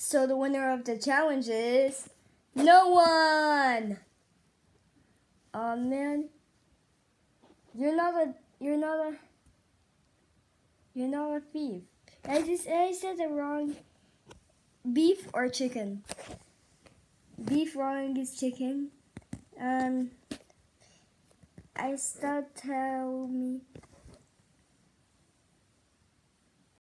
So the winner of the challenge is no one. Oh man, you're not a thief. I said the wrong. Beef or chicken? Beef wrong is chicken. I start tell me